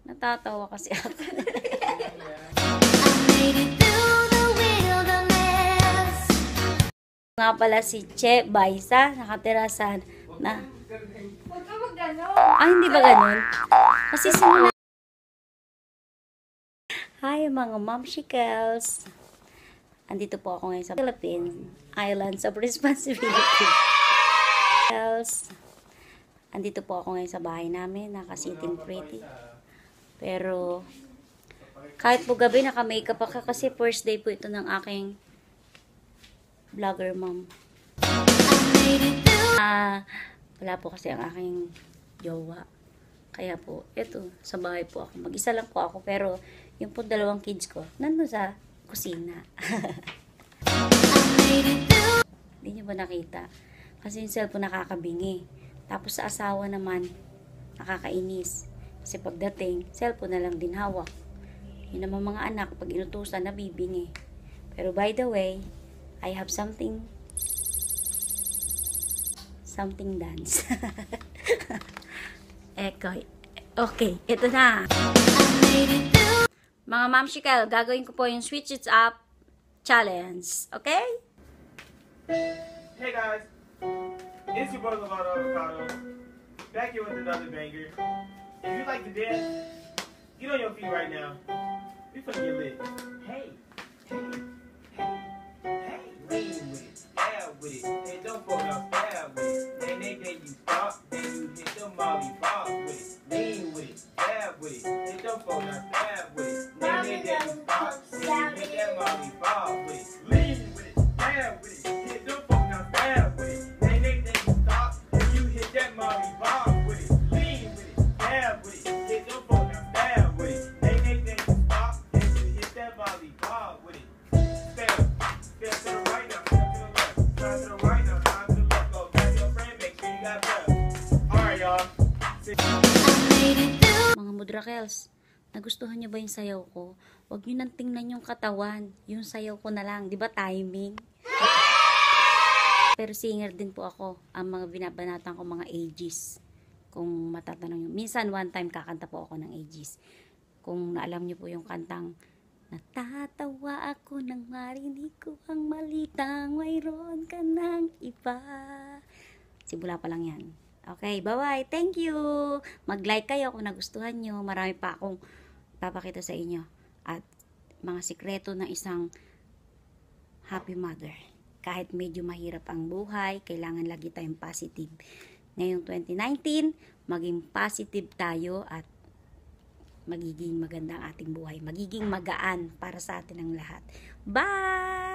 Natatawa kasi ako. Nga pala si Che Baisa, nakatira sa na. Huwag ka mag-ganon. Hindi ba ganun? Kasi simula. Hi mga momshikels. Andito po ako ngayon sa Philippines Islands of Responsibility. Andito po ako ngayon sa bahay namin, naka-sitting pretty. Pero kahit po gabi naka-makeup ako kasi first day po ito ng aking vlogger mom. Wala po kasi ang aking jowa. Kaya po, eto, sa bahay po ako. Mag-isa lang po ako, pero yung po dalawang kids ko, nandun sa kusina. Hindi nyo ba nakita? Kasi yung cellphone nakakabingi. Tapos sa asawa naman, nakakainis. Kasi pagdating, cellphone na lang din hawak. Yun naman mga anak, pag inutusan, nabibingi. Pero by the way, I have something dance. Okay, ito na. Mga momshikels, gagawin ko po yung switch it up challenge. Okay? Hey guys, it's your brother Lovato Avocado, back here with another banger. If you like to dance, get on your feet right now. We finna get lit. Hey, hey, hey, hey, lean with it, stab with it, hey, don't fall down, stab with it. Then you stop, then you hit the molly bob with it, lean with it, stab with it, hey, don't fall down, stab with it. Then you stop, then you hit that molly bob with it, lean with it, stab with it, hey, don't fall down, stab with it. Then you stop, then you hit that molly bob with it, lean with it, stab with it, hey, don't fall down, stab with it. Then you stop, then you hit that molly bob with it. Step to the right now, step to the left, turn to the right now, turn to the left, go grab your friend, make sure you got breath. Alright y'all. Mga mudrakels, nagustuhan nyo ba yung sayaw ko? Huwag nyo nang tingnan yung katawan. Yung sayaw ko na lang. Di ba timing? Pero singer din po ako. Ang mga binabanatan ko mga ages. Kung matatanong nyo. Minsan one time kakanta po ako ng ages. Kung naalam nyo po yung kantang natatawa ako nang marinig ko ang malitang mayroon ka ng iba. Simula pa lang yan. Okay, bye-bye. Thank you. Mag-like kayo kung nagustuhan nyo. Marami pa akong papakita sa inyo. At mga sikreto ng isang happy mother. Kahit medyo mahirap ang buhay, kailangan lagi tayong positive. Ngayong 2019, maging positive tayo at magiging maganda ang ating buhay. Magiging magaan para sa atin ang lahat. Bye!